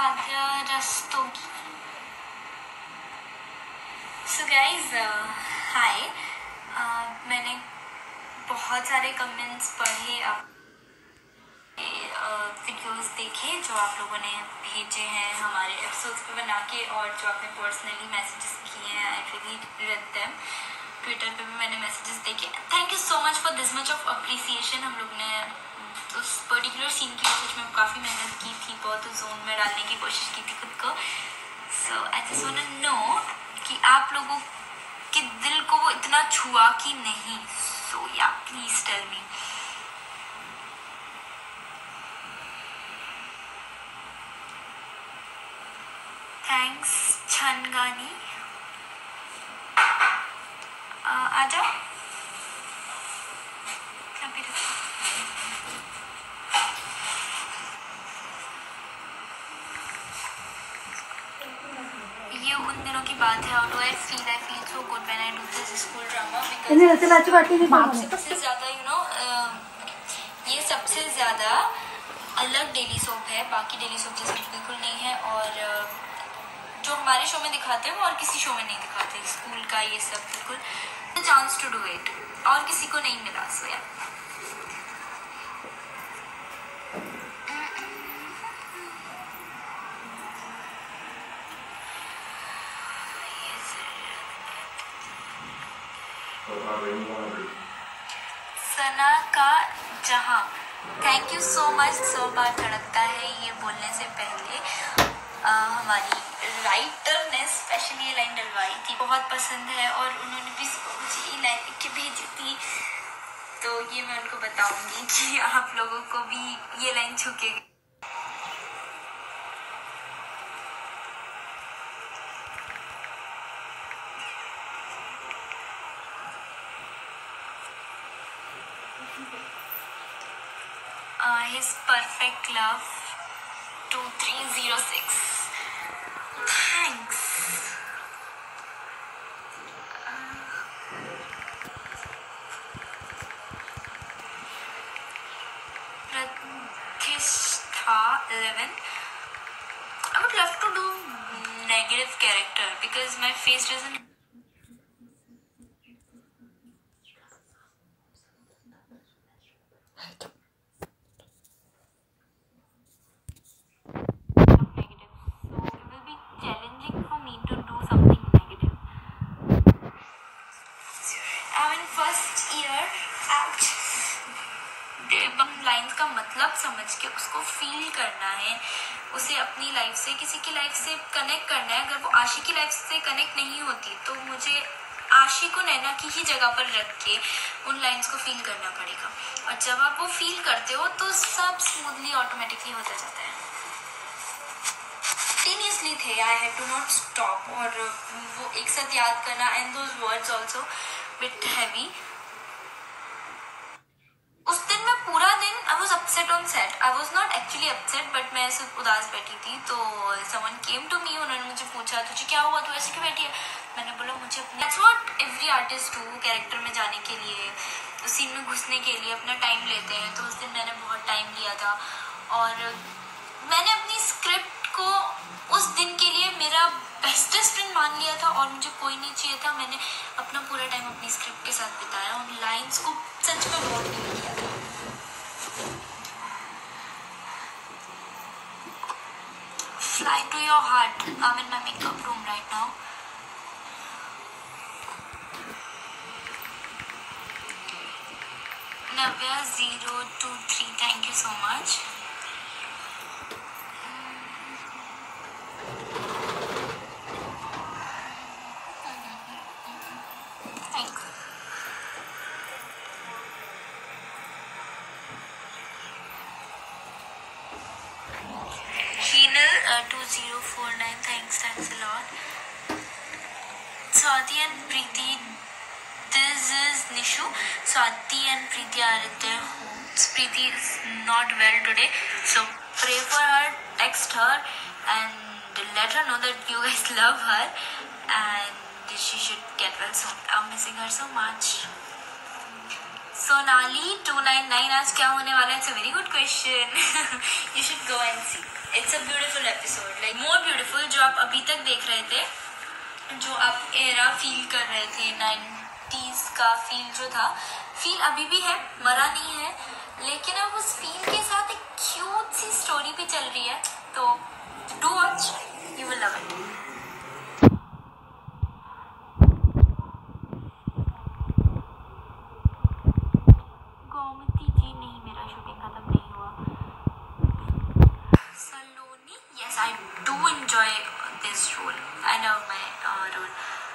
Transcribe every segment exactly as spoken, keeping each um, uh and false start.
आद्या Rastogi. So guys हाय, मैंने बहुत सारे कमेंट्स पढ़े, आप वीडियोस देखे जो आप लोगों ने भेजे हैं हमारे एपिसोड्स पे बना के, और जो आपने पर्सनली मैसेजेस किए हैं, I really read them. Twitter पे भी मैंने मैसेजेस देखे। Thank you so much for this much of appreciation. हम लोग ने उस पर्टिकुलर सीन के लिए सच में काफ़ी मेहनत की थी, बहुत जोन में डालने की कोशिश की थी खुद को। So I just want to know कि आप लोगों के दिल को वो इतना छुआ कि नहीं। So yeah please tell me. Thanks छनगानी। आ जाओ, ये उन दिनों की बात है। How do I feel? I feel so good when I do this school drama, because सबसे ज़्यादा यू नो ये सबसे ज़्यादा अलग डेली सोप है, बाकी डेली सोप जैसे बिल्कुल नहीं है। और जो हमारे शो में दिखाते हैं वो और किसी शो में नहीं दिखाते। स्कूल का ये सब बिल्कुल चांस टू डू इट और किसी को नहीं मिला। सो या सना का जहां, थैंक यू सो मच। सौ बार धड़कता है ये बोलने से पहले आ, हमारी राइटर ने स्पेशली ये लाइन डलवाई थी, बहुत पसंद है और उन्होंने भी मुझे ये लाइन लिख के भेजी थी, तो ये मैं उनको बताऊंगी कि आप लोगों को भी ये लाइन छूकेगी। Uh, his perfect love two three zero six. Thanks. Pratishtha eleven. I would love to do negative character because my face doesn't. Lines का मतलब समझ के उसको फील करना है, उसे अपनी लाइफ से किसी की लाइफ से कनेक्ट करना है। अगर वो आशी की लाइफ से कनेक्ट नहीं होती तो मुझे आशी को नैना की ही जगह पर रख के उन लाइंस को फील करना पड़ेगा। और जब आप वो फील करते हो तो सब स्मूथली ऑटोमेटिकली होता जाता है। सीरियसली थे, I had to not stop, और वो एक साथ याद करना and those words also bit heavy. उस दिन मैं पूरा दिन I was upset on set. I was not actually upset, but मैं ऐसे उदास बैठी थी। तो समवन केम टू मी, उन्होंने मुझे पूछा तुझे क्या हुआ, तू ऐसे क्यों बैठी है? मैंने बोला मुझे अपने, that's what every artist do, character में जाने के लिए, सीन में घुसने के लिए अपना टाइम लेते हैं। तो उस दिन मैंने बहुत टाइम लिया था और मैंने अपनी स्क्रिप्ट को उस दिन के लिए मेरा बेस्टेस्ट फ्रेंड मान लिया था और मुझे कोई नहीं चाहिए था। मैंने अपना पूरा टाइम अपनी स्क्रिप्ट के साथ बिताया, उन लाइंस को सच में बहुत फील किया था। Fly to your heart. I'm in my makeup room right now. Navya zero two three, thank you so much. two zero four nine, thanks, thanks a lot. Swati and Preeti, this is Nishu. Swati and Preeti are at their homes. Preeti is not well today, so pray for her, text her and let her know that you guys love her and she should get well soon. I'm missing her so much. Sonali two nine nine, आज क्या होने वाला है? It's a very good question. You should go and see. It's a beautiful episode, like more beautiful, जो आप अभी तक देख रहे थे, जो आप एरा फील कर रहे थे, नाइन्टीज का फील जो था, फील अभी भी है, मरा नहीं है, लेकिन अब उस फील के साथ एक क्यूट सी स्टोरी भी चल रही है, तो do watch, you will love it. Gomti ji नहीं, मेरा शूटिंग खत्म नहीं हुआ। Saloni, yes I do enjoy this role, I love my role.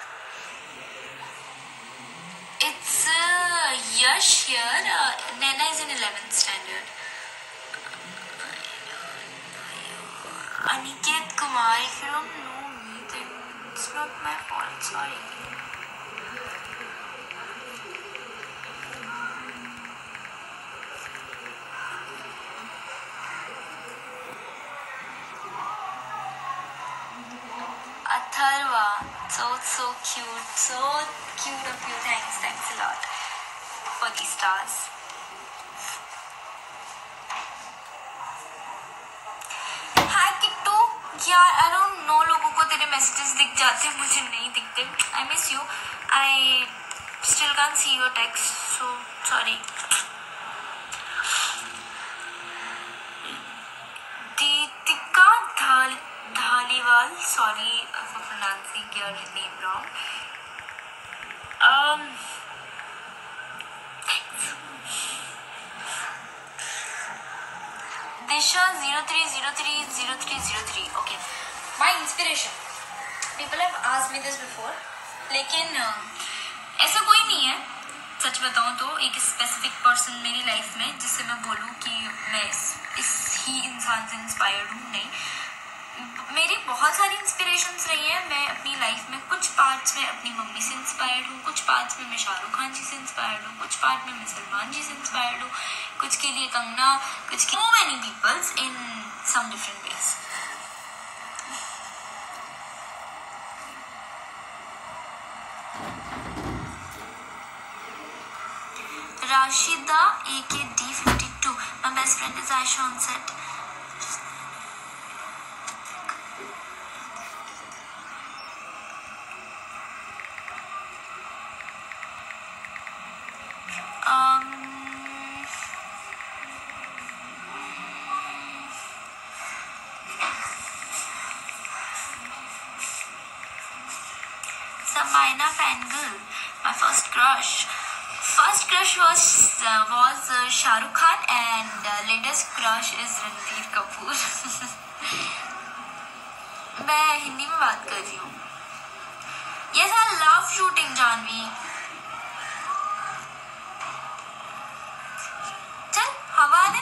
It's uh, Yash here. Uh, Naina is in eleventh standard. Aniket Kumar, if you don't know me, then it's not my fault. Sorry. Atharva, so so cute, so cute of you. Thanks, thanks a lot for the stars. Hi Kittu, यार I don't know, लोगों को तेरे messages दिख जाते, मुझे नहीं दिखते. I miss you. I still can't see your text, so sorry. Deepika Dhal Dhaliwal, sorry for pronouncing your name wrong. Um, Disha zero three zero three zero three zero three. Okay, my inspiration. People have asked me this before, लेकिन ऐसा कोई नहीं है. सच बताऊं तो एक specific person मेरी life में जिससे मैं बोलूं कि मैं इस, इस ही इंसान से इंस्पायर्ड हूँ, नहीं. मेरी बहुत सारी इंस्पिरेशंस रही हैं. मैं अपनी लाइफ में कुछ पार्ट्स में अपनी मम्मी से इंस्पायर्ड हूँ, कुछ पार्ट्स में मैं शाहरुख खान जी से इंस्पायर्ड हूँ, कुछ पार्ट में मैं सलमान जी से इंस्पायर्ड हूँ, कुछ के लिए कंगना, कुछ के so many peoples in some different ways. Rashida A K D fifty-two. My best friend is Aisha on set. Um, Samaina Fangirl, my first crush. First crush was uh, was uh, Shah Rukh Khan, and uh, latest crush is Ranbir Kapoor. मैं हिंदी में बात कर रही हूँ. Yes, I love shooting, Janvi. चल हवा दे.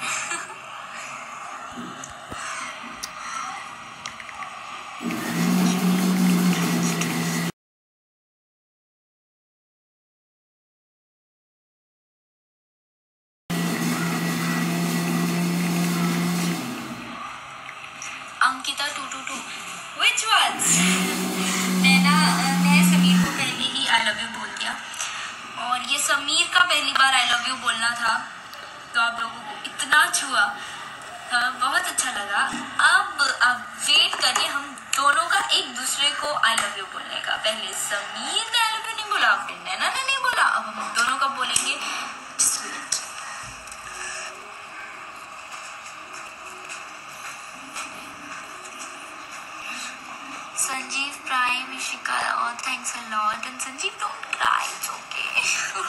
Ankita two two two. Which ones? Naina ने समीर को पहले ही आई लव यू बोल दिया, और ये समीर का पहली बार आई लव यू बोलना था, तो आप लोगों को इतना छुआ, हाँ, बहुत अच्छा लगा. अब अब वेट करिए हम दोनों का एक दूसरे को आई लव यू बोलने का. पहले समीर ने आई लव यू नहीं बोला, फिर नैना ने नहीं बोला, अब हम दोनों का बोलेंगे. Sanjeev Prime, Ishika, oh thanks a lot. And Sanjeev, don't cry, it's okay.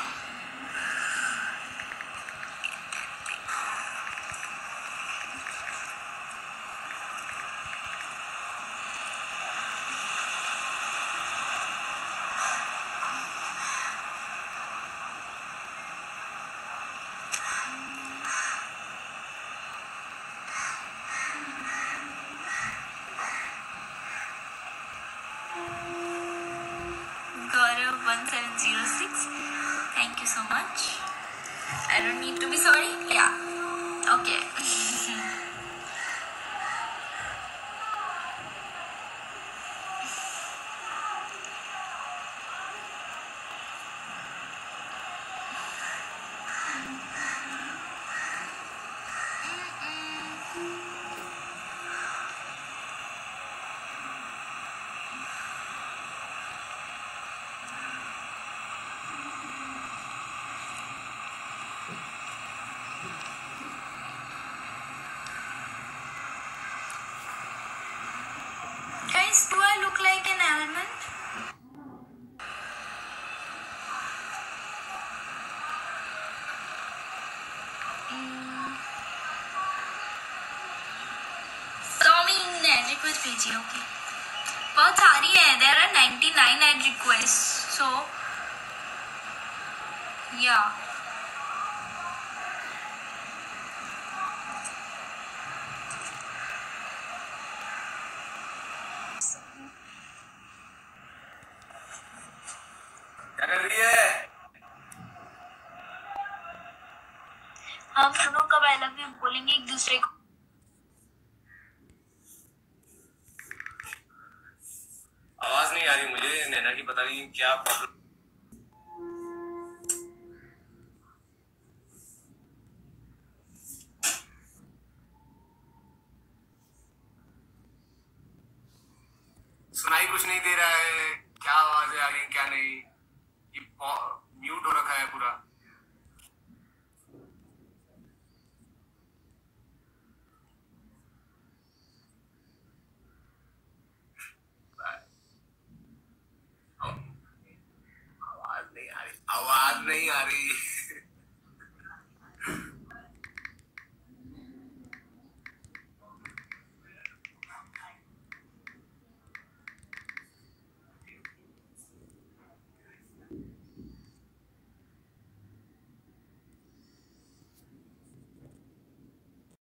Gaurav one seven zero six, thank you so much. I don't need to be sorry. Yeah, okay. Request भेजिए। Okay, बहुत सारी है, there are ninety nine add request, so या क्या कर रही है? हम दोनों कब आई लव यू बोलेंगे एक दूसरे को? आवाज नहीं आ रही मुझे नैना की, पता नहीं क्या प्रॉब्लम। सुनाई कुछ नहीं दे रहा है, क्या आवाज आ रही क्या नहीं, ये म्यूट हो रखा है पूरा। आवाज नहीं आ रही, आवाज नहीं आ रही।